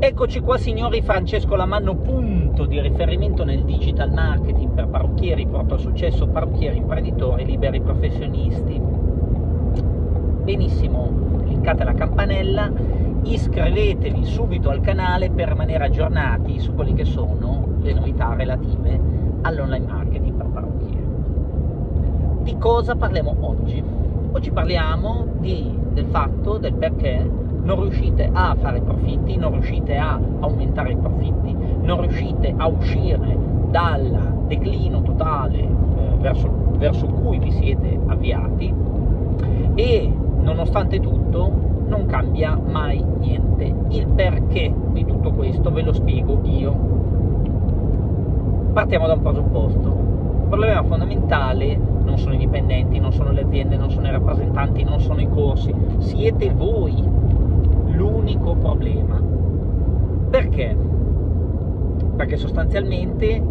Eccoci qua signori, Francesco Lamanno, punto di riferimento nel digital marketing per parrucchieri, porta al successo parrucchieri, imprenditori, liberi professionisti. Benissimo, cliccate la campanella, iscrivetevi subito al canale per rimanere aggiornati su quelle che sono le novità relative all'online marketing per parrucchieri. Di cosa parliamo oggi? Oggi parliamo del perché non riuscite a fare profitti, non riuscite a aumentare i profitti, non riuscite a uscire dal declino totale verso cui vi siete avviati e nonostante tutto non cambia mai niente. Il perché di tutto questo ve lo spiego io. Partiamo da un presupposto. Il problema fondamentale non sono i dipendenti, non sono le aziende, non sono i rappresentanti, non sono i corsi, siete voi l'unico problema. Perché? Perché sostanzialmente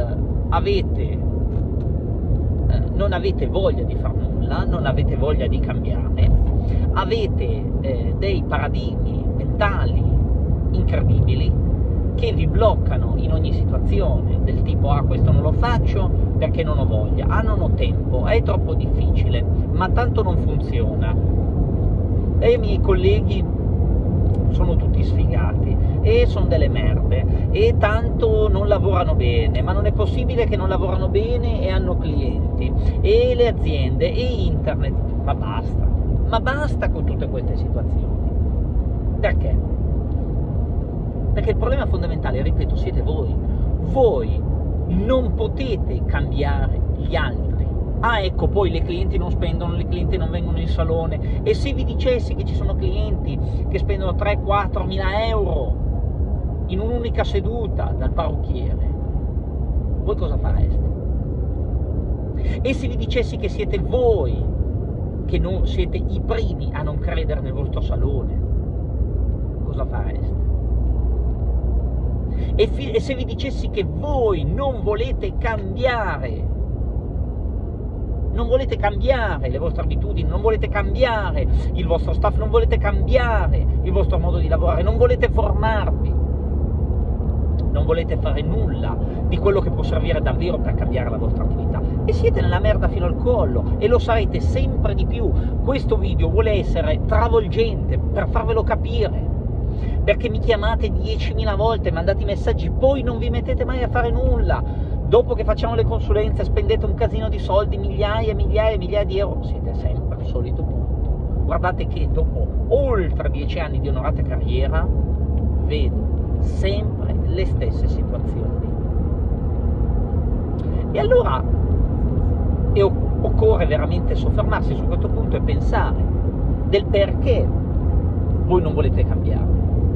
non avete voglia di far nulla, non avete voglia di cambiare, avete dei paradigmi mentali incredibili che vi bloccano in ogni situazione, del tipo questo non lo faccio perché non ho voglia, non ho tempo, è troppo difficile, ma tanto non funziona, e i miei colleghi sono tutti sfigati e sono delle merde e tanto non lavorano bene, ma non è possibile che non lavorano bene e hanno clienti, e le aziende e internet, ma basta con tutte queste situazioni. Perché? Perché il problema fondamentale, ripeto, siete voi non potete cambiare gli altri. Ecco, poi le clienti non spendono, le clienti non vengono in salone, e se vi dicessi che ci sono clienti che spendono 3-4 mila euro in un'unica seduta dal parrucchiere, voi cosa fareste? E se vi dicessi che siete voi che non siete i primi a non credere nel vostro salone, cosa fareste? E se vi dicessi che voi non volete cambiare le vostre abitudini, non volete cambiare il vostro staff, non volete cambiare il vostro modo di lavorare, non volete formarvi, non volete fare nulla di quello che può servire davvero per cambiare la vostra attività, e siete nella merda fino al collo, e lo sarete sempre di più. Questo video vuole essere travolgente per farvelo capire, perché mi chiamate 10.000 volte, mandate i messaggi, poi non vi mettete mai a fare nulla. Dopo che facciamo le consulenze spendete un casino di soldi, migliaia e migliaia di euro, siete sempre al solito punto. Guardate che dopo oltre 10 anni di onorata carriera vedo sempre le stesse situazioni. E allora occorre veramente soffermarsi su questo punto e pensare del perché voi non volete cambiare.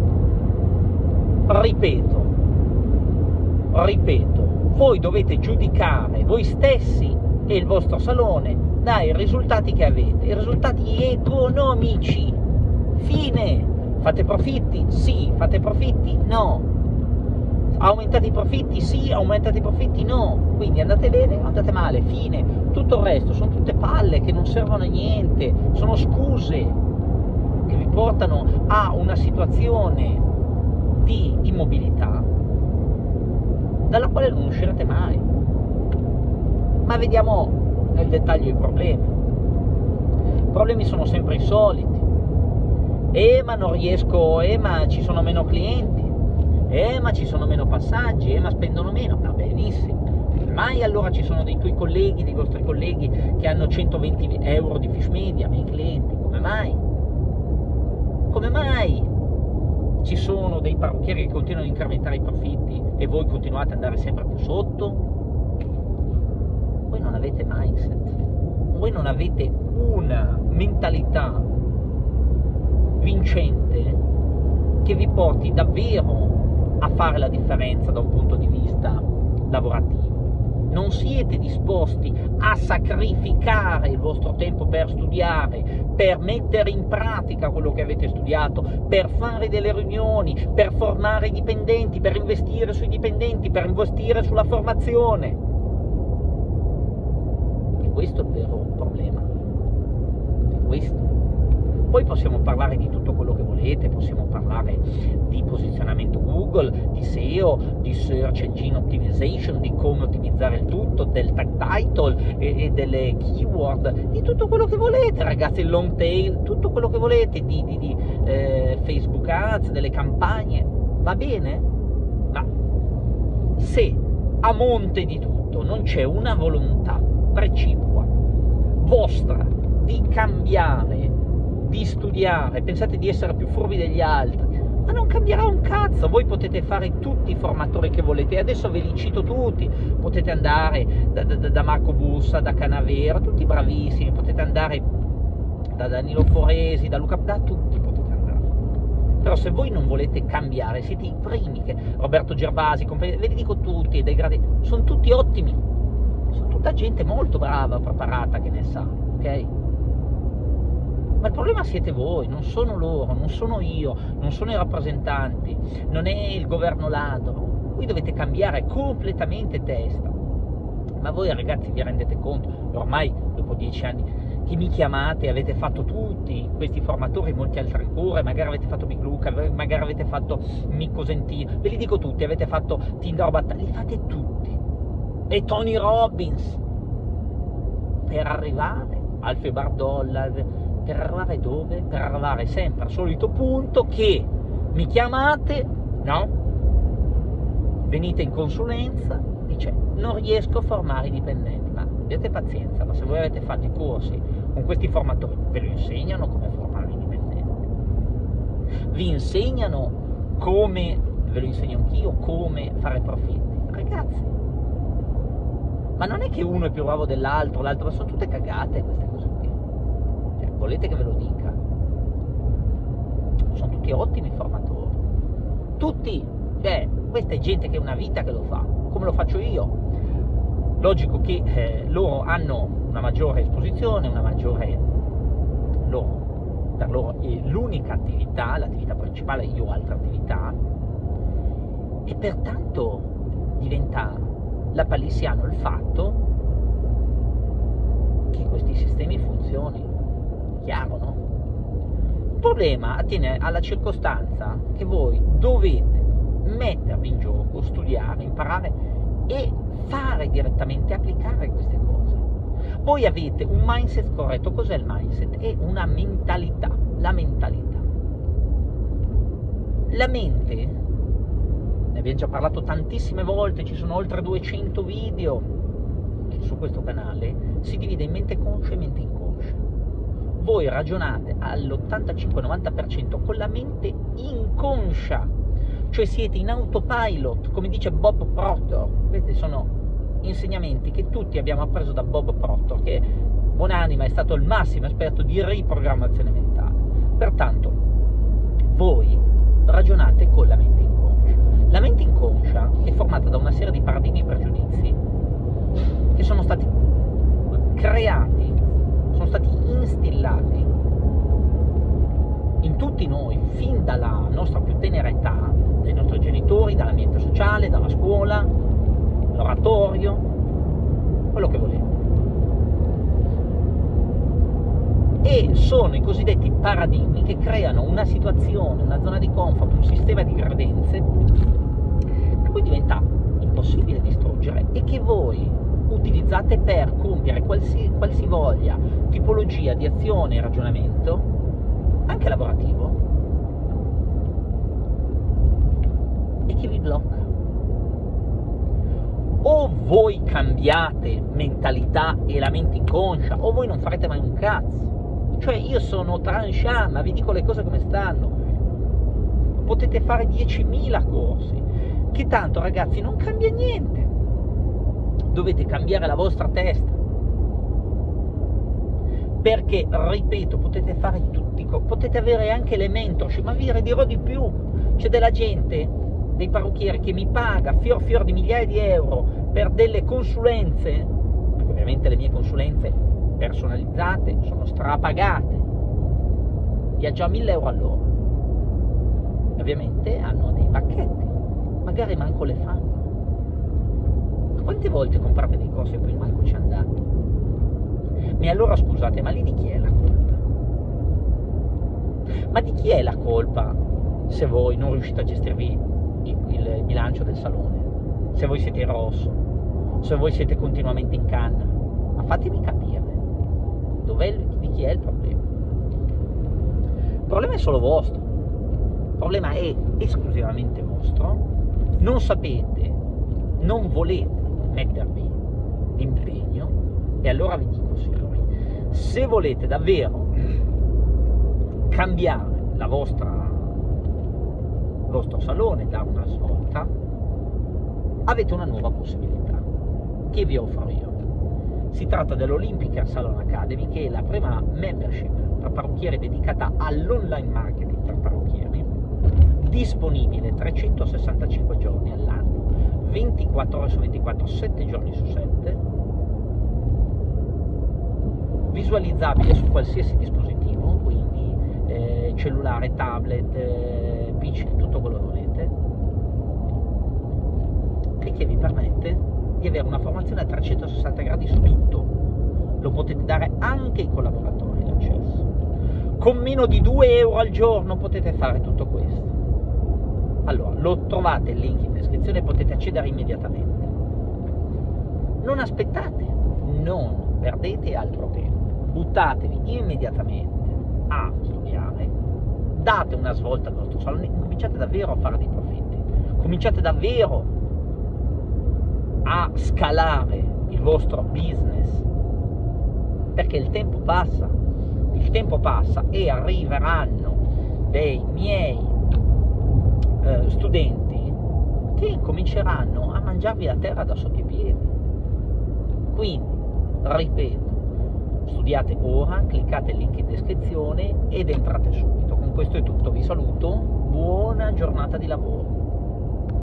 Ripeto, voi dovete giudicare voi stessi e il vostro salone dai risultati che avete, i risultati economici. Fine. Fate profitti? Sì. Fate profitti? No. Aumentate i profitti? Sì. Aumentate i profitti? No. Quindi andate bene o andate male? Fine. Tutto il resto sono tutte palle che non servono a niente, sono scuse che vi portano a una situazione di immobilità dalla quale non uscirete mai. Ma vediamo nel dettaglio i problemi. I problemi sono sempre i soliti. Ma non riesco, ma ci sono meno clienti, ma ci sono meno passaggi, ma spendono meno. Va benissimo. Mai allora ci sono dei tuoi colleghi, dei vostri colleghi che hanno 120 euro di fiche media, miei clienti? Come mai? Come mai? Ci sono dei parrucchieri che continuano a incrementare i profitti e voi continuate ad andare sempre più sotto? Voi non avete mindset, voi non avete una mentalità vincente che vi porti davvero a fare la differenza da un punto di vista lavorativo. Non siete disposti a sacrificare il vostro tempo per studiare, per mettere in pratica quello che avete studiato, per fare delle riunioni, per formare i dipendenti, per investire sui dipendenti, per investire sulla formazione. E questo è il vero problema. È questo. Poi possiamo parlare di tutto quello che volete, possiamo parlare di posizionamento Google, di SEO, di Search Engine Optimization, di come ottimizzare il tutto, del tag title e delle keyword, di tutto quello che volete, ragazzi, il long tail, tutto quello che volete, di Facebook Ads, delle campagne, va bene? Ma se a monte di tutto non c'è una volontà precipua vostra di cambiare, di studiare, pensate di essere più furbi degli altri, ma non cambierà un cazzo. Voi potete fare tutti i formatori che volete, adesso ve li cito tutti, potete andare da Marco Bussa, da Canavera, tutti bravissimi, potete andare da Danilo Foresi, da Luca, da tutti potete andare. Però se voi non volete cambiare, siete i primi, che Roberto Gervasi, ve li dico tutti, dei gradi, sono tutti ottimi, sono tutta gente molto brava, preparata, che ne sa, ok? Ma il problema siete voi, non sono loro, non sono io, non sono i rappresentanti, non è il governo ladro. Voi dovete cambiare completamente testa. Ma voi ragazzi vi rendete conto, ormai dopo 10 anni che mi chiamate, avete fatto tutti questi formatori, molti altri ancora, magari avete fatto Big Luca, magari avete fatto Micco Sentino, ve li dico tutti, avete fatto Tinder Battaglia, li fate tutti. E Tony Robbins, per arrivare al Febardolla, per arrivare dove? Per arrivare sempre al solito punto, che mi chiamate, no? Venite in consulenza, dice non riesco a formare i dipendenti, ma abbiate pazienza, ma se voi avete fatto i corsi con questi formatori, ve lo insegnano come formare i dipendenti, vi insegnano come, ve lo insegno anch'io, come fare profitti, ragazzi, ma non è che uno è più bravo dell'altro, l'altro, ma sono tutte cagate queste cose qui, cioè, volete che ve lo dica? Sono tutti ottimi formatori, tutti, cioè questa è gente che ha una vita che lo fa, come lo faccio io. Logico che loro hanno una maggiore esposizione, una maggiore, per loro è l'unica attività, l'attività principale, io ho altre attività, e pertanto diventa lapalissiano il fatto che questi sistemi funzionino, chiaro, no? Il problema attiene alla circostanza che voi dovete mettervi in gioco, studiare, imparare e fare direttamente, applicare queste cose. Voi avete un mindset corretto. Cos'è il mindset? È una mentalità, la mentalità. La mente, ne abbiamo già parlato tantissime volte, ci sono oltre 200 video su questo canale, si divide in mente conscia e mente inconscia. Voi ragionate all'85-90% con la mente inconscia, cioè siete in autopilot, come dice Bob Proctor. Vedete, sono insegnamenti che tutti abbiamo appreso da Bob Proctor, che buonanima è stato il massimo esperto di riprogrammazione mentale. Pertanto voi ragionate con la mente inconscia. La mente inconscia è formata da una serie di paradigmi e pregiudizi che sono stati creati, sono stati instillati in tutti noi fin dalla nostra più tenera età, dai nostri genitori, dall'ambiente sociale, dalla scuola, l'oratorio, quello che volete. E sono i cosiddetti paradigmi che creano una situazione, una zona di comfort, un sistema di credenze che poi diventa impossibile distruggere e che voi utilizzate per compiere qualsivoglia tipologia di azione e ragionamento, anche lavorativo, e che vi blocca. O voi cambiate mentalità e la mente inconscia, o voi non farete mai un cazzo. Cioè io sono tranchant, ma vi dico le cose come stanno. Potete fare 10.000 corsi, che tanto ragazzi non cambia niente. Dovete cambiare la vostra testa, perché, ripeto, potete fare tutti, potete avere anche le mentorship, ma vi dirò di più, c'è della gente, dei parrucchieri che mi paga fior di migliaia di euro per delle consulenze, ovviamente le mie consulenze personalizzate sono strapagate, viaggia a 1.000 euro all'ora, ovviamente hanno dei pacchetti, magari manco le fanno. Quante volte comprate dei corsi e poi manco ci andate? E allora scusate, ma lì di chi è la colpa? Ma di chi è la colpa se voi non riuscite a gestirvi il bilancio del salone, se voi siete in rosso, se voi siete continuamente in canna, ma fatemi capire di chi è il problema. Il problema è solo vostro, il problema è esclusivamente vostro. Non sapete, non volete mettervi d'impegno, e allora vi dico, signori, se volete davvero cambiare il vostro salone, dare una svolta, avete una nuova possibilità che vi offro io. Si tratta dell'Olympic Hair Salon Academy, che è la prima membership per parrucchieri dedicata all'online marketing per parrucchieri, disponibile 365 giorni all'anno, 24 ore su 24, 7 giorni su 7, visualizzabile su qualsiasi dispositivo, quindi cellulare, tablet, PC, tutto quello che volete, e che vi permette di avere una formazione a 360 gradi su tutto. Lo potete dare anche ai collaboratori l'accesso. Con meno di 2 euro al giorno potete fare tutto questo. Allora, lo trovate il link in descrizione e potete accedere immediatamente. Non aspettate, non perdete altro tempo, buttatevi immediatamente a studiare, date una svolta al vostro salone, cominciate davvero a fare dei profitti, cominciate davvero a scalare il vostro business, perché il tempo passa e arriveranno dei miei studenti che cominceranno a mangiarvi la terra da sotto i piedi. Quindi, ripeto, studiate ora, cliccate il link in descrizione ed entrate subito. Con questo è tutto, vi saluto, buona giornata di lavoro.